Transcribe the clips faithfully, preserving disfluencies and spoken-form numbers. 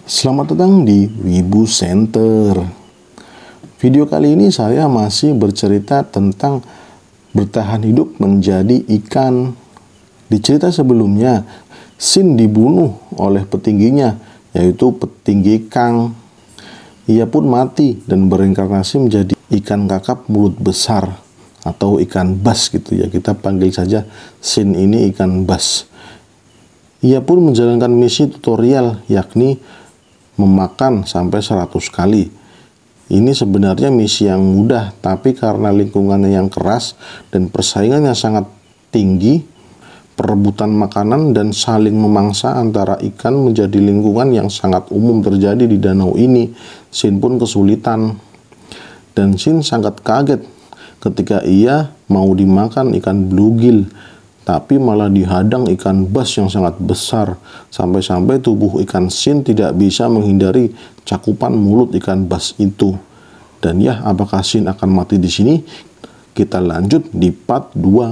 Selamat datang di Wibu Center. Video kali ini saya masih bercerita tentang bertahan hidup menjadi ikan. Di cerita sebelumnya, Shin dibunuh oleh petingginya, yaitu petinggi Kang. Ia pun mati dan bereinkarnasi menjadi ikan kakap mulut besar atau ikan bas gitu ya. Kita panggil saja Shin ini ikan bas. Ia pun menjalankan misi tutorial, yakni memakan sampai seratus kali. Ini sebenarnya misi yang mudah, tapi karena lingkungannya yang keras dan persaingannya sangat tinggi, perebutan makanan dan saling memangsa antara ikan menjadi lingkungan yang sangat umum terjadi di danau ini. Shin pun kesulitan. Dan Shin sangat kaget ketika ia mau dimakan ikan bluegill, tapi malah dihadang ikan bas yang sangat besar, sampai-sampai tubuh ikan Shin tidak bisa menghindari cakupan mulut ikan bas itu. Dan ya, apakah Shin akan mati di sini? Kita lanjut di part dua.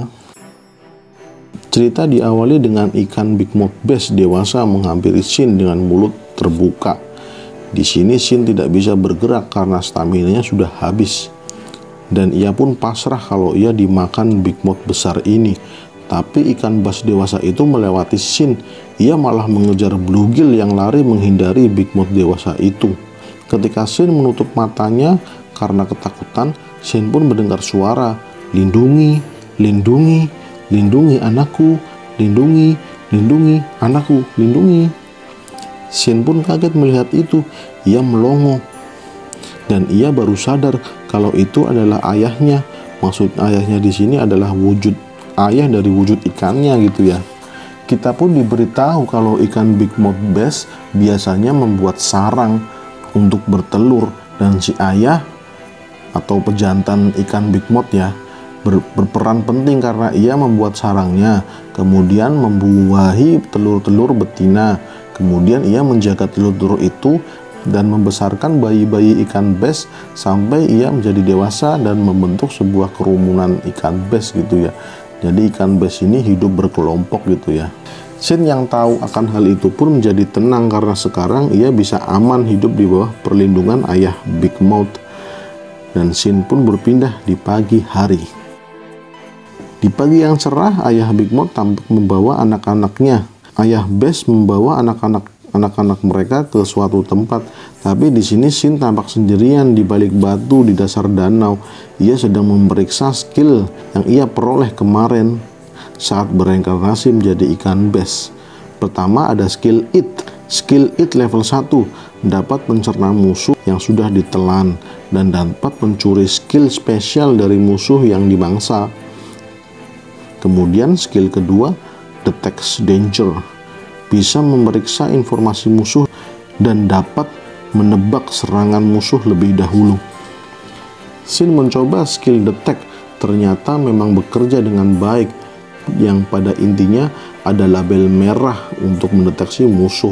Cerita diawali dengan ikan Big Mouth Bass dewasa menghampiri Shin dengan mulut terbuka. Di sini Shin tidak bisa bergerak karena stamina-nya sudah habis. Dan ia pun pasrah kalau ia dimakan Big Mouth besar ini. Tapi ikan bas dewasa itu melewati Shin. Ia malah mengejar bluegill yang lari menghindari Big Mouth dewasa itu. Ketika Shin menutup matanya karena ketakutan, Shin pun mendengar suara, "Lindungi, lindungi, lindungi anakku, lindungi, lindungi anakku, lindungi." Shin pun kaget melihat itu. Ia melongo. Dan ia baru sadar kalau itu adalah ayahnya. Maksud ayahnya di sini adalah wujud ayah dari wujud ikannya gitu ya. Kita pun diberitahu kalau ikan Big Mouth Bass biasanya membuat sarang untuk bertelur, dan si ayah atau pejantan ikan Big Mouth ya ber, berperan penting karena ia membuat sarangnya, kemudian membuahi telur-telur betina, kemudian ia menjaga telur-telur itu dan membesarkan bayi-bayi ikan bass sampai ia menjadi dewasa dan membentuk sebuah kerumunan ikan bass gitu ya. Jadi ikan bass ini hidup berkelompok gitu ya. Shin yang tahu akan hal itu pun menjadi tenang karena sekarang ia bisa aman hidup di bawah perlindungan ayah Big Mouth. Dan Shin pun berpindah di pagi hari. Di pagi yang cerah, ayah Big Mouth tampak membawa anak-anaknya. Ayah Bass membawa anak-anak anak-anak mereka ke suatu tempat, tapi di sini Shin tampak sendirian di balik batu di dasar danau. Ia sedang memeriksa skill yang ia peroleh kemarin saat bereinkarnasi menjadi ikan bass. Pertama ada skill Eat. Skill Eat level satu dapat mencerna musuh yang sudah ditelan dan dapat mencuri skill spesial dari musuh yang dimangsa. Kemudian skill kedua Detect Danger, bisa memeriksa informasi musuh dan dapat menebak serangan musuh lebih dahulu. Shin mencoba skill Detect, ternyata memang bekerja dengan baik, yang pada intinya ada label merah untuk mendeteksi musuh.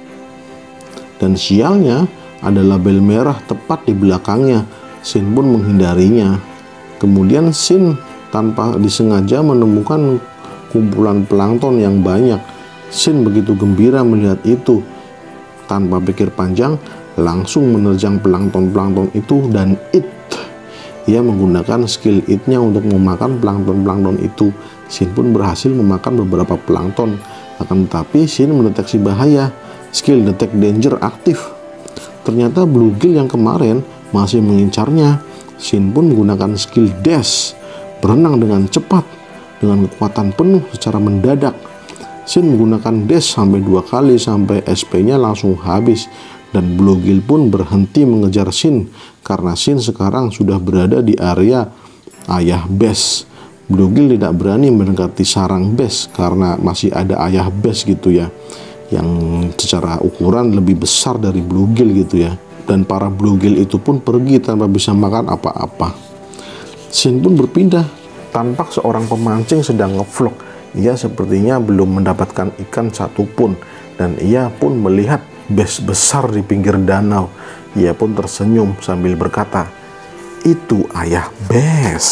Dan sialnya ada label merah tepat di belakangnya. Shin pun menghindarinya. Kemudian Shin tanpa disengaja menemukan kumpulan plankton yang banyak. Shin begitu gembira melihat itu. Tanpa pikir panjang, langsung menerjang plankton-plankton itu dan eat. Ia menggunakan skill eat-nya untuk memakan plankton-plankton itu. Shin pun berhasil memakan beberapa plankton. Akan tetapi Shin mendeteksi bahaya. Skill Detect Danger aktif. Ternyata bluegill yang kemarin masih mengincarnya. Shin pun menggunakan skill Dash, berenang dengan cepat dengan kekuatan penuh secara mendadak. Shin menggunakan dash sampai dua kali sampai S P-nya langsung habis, dan bluegill pun berhenti mengejar Shin karena Shin sekarang sudah berada di area ayah bass. Bluegill tidak berani mendekati sarang bass karena masih ada ayah bass gitu ya, yang secara ukuran lebih besar dari bluegill gitu ya. Dan para bluegill itu pun pergi tanpa bisa makan apa-apa. Shin pun berpindah. Tampak seorang pemancing sedang ngevlog. Ia sepertinya belum mendapatkan ikan satupun, dan ia pun melihat bass besar di pinggir danau. Ia pun tersenyum sambil berkata, "Itu ayah bass."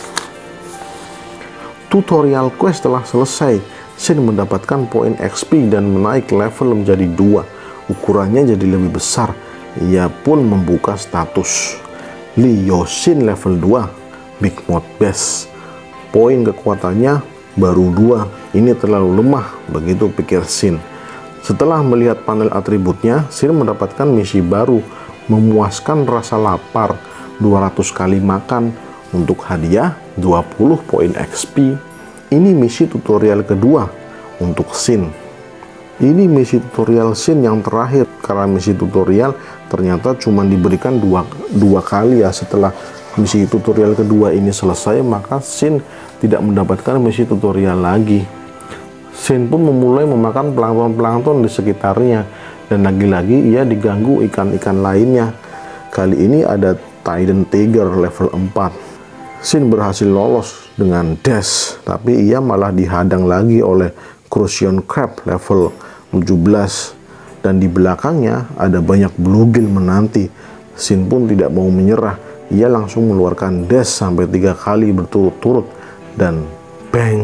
Tutorial quest telah selesai. Shin mendapatkan poin X P dan menaik level menjadi dua. ukurannya jadi lebih besar. Ia pun membuka status Leo Shin level dua, Big Mode Best. Poin kekuatannya baru dua, ini terlalu lemah, begitu pikir Shin. Setelah melihat panel atributnya, Shin mendapatkan misi baru, memuaskan rasa lapar, dua ratus kali makan, untuk hadiah dua puluh poin X P. Ini misi tutorial kedua untuk Shin. Ini misi tutorial Shin yang terakhir, karena misi tutorial ternyata cuma diberikan dua, dua kali ya. Setelah misi tutorial kedua ini selesai, maka Shin tidak mendapatkan misi tutorial lagi. Shin pun memulai memakan plankton-plankton di sekitarnya, dan lagi-lagi ia diganggu ikan-ikan lainnya. Kali ini ada Trident Tiger level empat. Shin berhasil lolos dengan dash, tapi ia malah dihadang lagi oleh Crucian Crab level tujuh belas, dan di belakangnya ada banyak bluegill menanti. Shin pun tidak mau menyerah, ia langsung mengeluarkan dash sampai tiga kali berturut-turut, dan bang!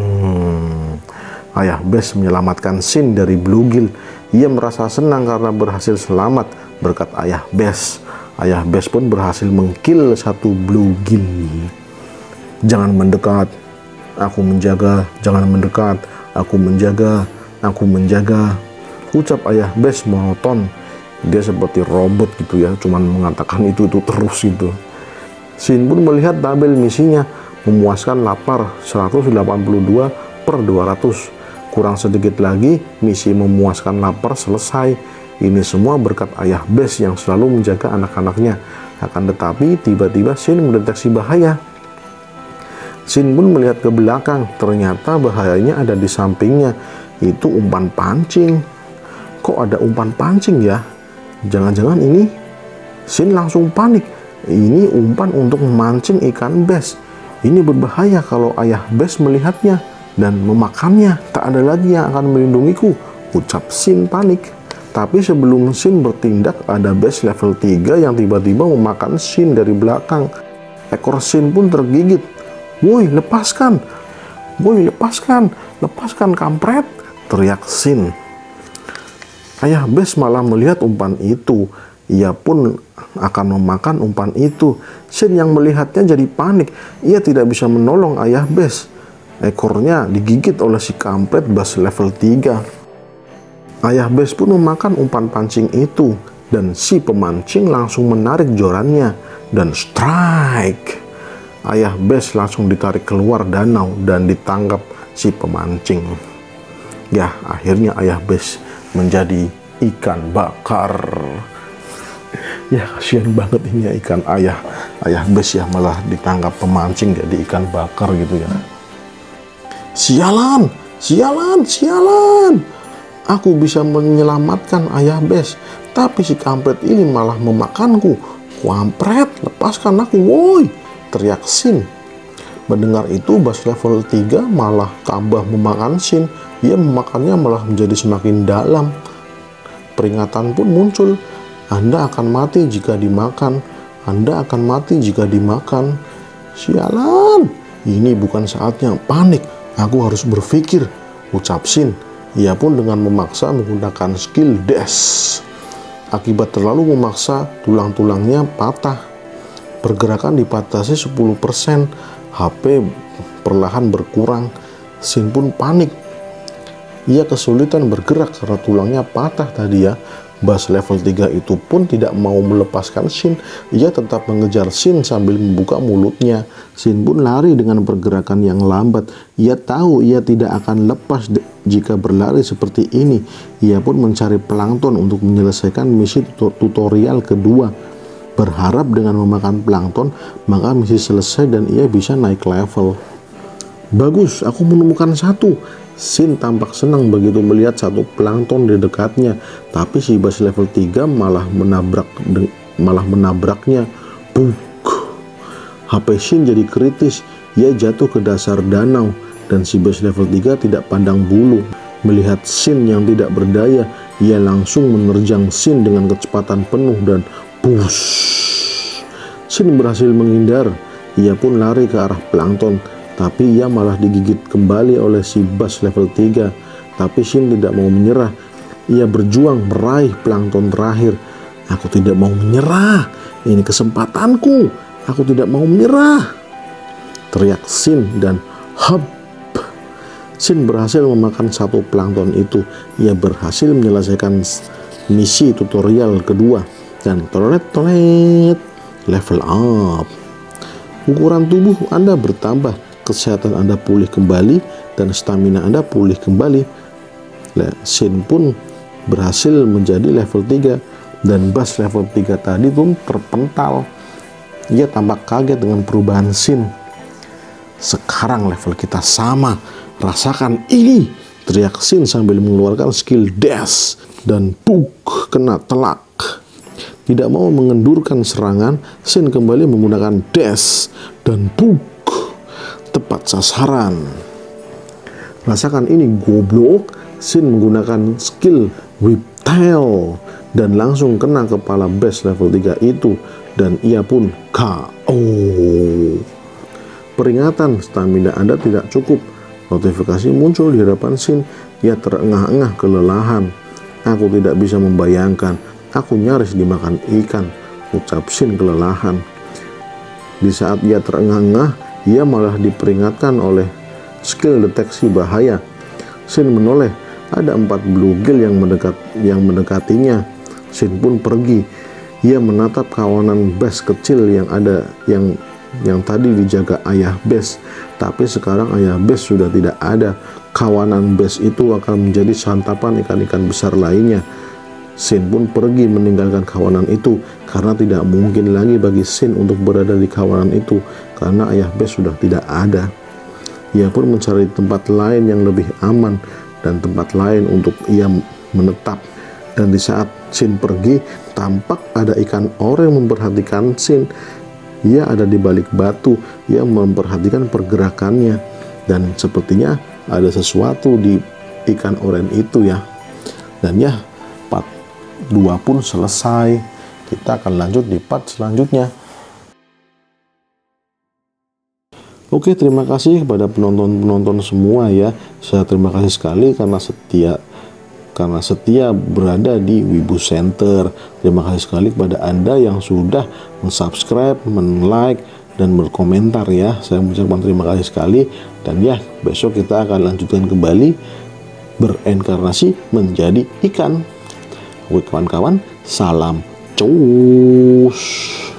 Ayah Best menyelamatkan Shin dari bluegill. Ia merasa senang karena berhasil selamat berkat Ayah Best. Ayah Best pun berhasil mengkill satu bluegill. Jangan mendekat, aku menjaga. Jangan mendekat, aku menjaga. Aku menjaga. Ucap Ayah Best monoton. Dia seperti robot gitu ya, cuman mengatakan itu-itu terus gitu. Shin pun melihat tabel misinya, memuaskan lapar seratus delapan puluh dua per dua ratus. Kurang sedikit lagi, misi memuaskan lapar selesai. Ini semua berkat Ayah Best yang selalu menjaga anak-anaknya. Akan tetapi, tiba-tiba Shin mendeteksi bahaya. Shin pun melihat ke belakang, ternyata bahayanya ada di sampingnya. Itu umpan pancing. Kok ada umpan pancing ya? Jangan-jangan ini? Shin langsung panik. Ini umpan untuk memancing ikan Best. Ini berbahaya kalau Ayah Best melihatnya dan memakannya. Tak ada lagi yang akan melindungiku, ucap Shin panik. Tapi sebelum Shin bertindak, ada Best level tiga yang tiba-tiba memakan Shin dari belakang. Ekor Shin pun tergigit. Woi, lepaskan! Woi, lepaskan! Lepaskan kampret! Teriak Shin. Ayah Best malah melihat umpan itu. Ia pun akan memakan umpan itu. Shin yang melihatnya jadi panik. Ia tidak bisa menolong Ayah Best. Ekornya digigit oleh si kampret Best level tiga. Ayah Best pun memakan umpan pancing itu, dan si pemancing langsung menarik jorannya dan strike. Ayah Best langsung ditarik keluar danau dan ditangkap si pemancing. Ya, akhirnya Ayah Best menjadi ikan bakar. Ya, kasihan banget ini ya, ikan ayah Ayah Best ya, malah ditangkap pemancing jadi ikan bakar gitu ya. Sialan, sialan, sialan. Aku bisa menyelamatkan Ayah Best, tapi si kampret ini malah memakanku. Kampret, lepaskan aku, woi! Teriak Shin. Mendengar itu, Best level tiga malah tambah memakan Shin. Ia memakannya malah menjadi semakin dalam. Peringatan pun muncul. Anda akan mati jika dimakan. Anda akan mati jika dimakan. Sialan, ini bukan saatnya panik. Aku harus berpikir, ucap Shin. Ia pun dengan memaksa menggunakan skill dash. Akibat terlalu memaksa, tulang-tulangnya patah. Pergerakan dibatasi sepuluh persen. H P perlahan berkurang. Shin pun panik. Ia kesulitan bergerak karena tulangnya patah tadi ya. Best level tiga itu pun tidak mau melepaskan Shin. Ia tetap mengejar Shin sambil membuka mulutnya. Shin pun lari dengan pergerakan yang lambat. Ia tahu ia tidak akan lepas jika berlari seperti ini. Ia pun mencari plankton untuk menyelesaikan misi tutorial kedua. Berharap dengan memakan plankton, maka misi selesai dan ia bisa naik level. Bagus, aku menemukan satu. Shin tampak senang begitu melihat satu plankton di dekatnya, tapi si Best level tiga malah menabrak malah menabraknya. Buk. H P Shin jadi kritis. Ia jatuh ke dasar danau dan si Best level tiga tidak pandang bulu. Melihat Shin yang tidak berdaya, ia langsung menerjang Shin dengan kecepatan penuh dan push. Shin berhasil menghindar. Ia pun lari ke arah plankton, tapi ia malah digigit kembali oleh si Best level tiga. Tapi Shin tidak mau menyerah. Ia berjuang meraih plankton terakhir. Aku tidak mau menyerah. Ini kesempatanku. Aku tidak mau menyerah. Teriak Shin dan hop. Shin berhasil memakan satu plankton itu. Ia berhasil menyelesaikan misi tutorial kedua. Dan tolet-tolet, level up. Ukuran tubuh Anda bertambah. Kesehatan Anda pulih kembali. Dan stamina Anda pulih kembali. Shin pun berhasil menjadi level tiga. Dan Bass level tiga tadi pun terpental. Ia tampak kaget dengan perubahan Shin. Sekarang level kita sama. Rasakan ini, teriak Shin sambil mengeluarkan skill dash. Dan puk, kena telak. Tidak mau mengendurkan serangan, Shin kembali menggunakan dash. Dan puk, tepat sasaran. Rasakan ini goblok. Shin menggunakan skill whip tail. Dan langsung kena kepala Bass level tiga itu. Dan ia pun K O. Peringatan, stamina Anda tidak cukup. Notifikasi muncul di hadapan Shin. Ia terengah-engah kelelahan. Aku tidak bisa membayangkan. Aku nyaris dimakan ikan, ucap Shin kelelahan. Di saat ia terengah-engah, ia malah diperingatkan oleh skill deteksi bahaya. Shin menoleh. Ada empat bluegill yang mendekat yang mendekatinya. Shin pun pergi. Ia menatap kawanan Bass kecil yang ada yang yang tadi dijaga ayah Bass, tapi sekarang ayah Bass sudah tidak ada. Kawanan Bass itu akan menjadi santapan ikan-ikan besar lainnya. Shin pun pergi meninggalkan kawanan itu karena tidak mungkin lagi bagi Shin untuk berada di kawanan itu karena ayah Bass sudah tidak ada. Ia pun mencari tempat lain yang lebih aman dan tempat lain untuk ia menetap. Dan di saat Shin pergi, tampak ada ikan oranye yang memperhatikan Shin. Ia ada di balik batu, ia memperhatikan pergerakannya, dan sepertinya ada sesuatu di ikan oranye itu ya. Dan ya, part dua pun selesai. Kita akan lanjut di part selanjutnya. Oke, terima kasih kepada penonton-penonton semua ya. Saya terima kasih sekali karena setia karena setia berada di Wibu Center. Terima kasih sekali kepada Anda yang sudah mensubscribe, men-like, dan berkomentar ya. Saya mengucapkan terima kasih sekali. Dan ya, besok kita akan lanjutkan kembali berenkarnasi menjadi ikan. Oke kawan-kawan, salam cus.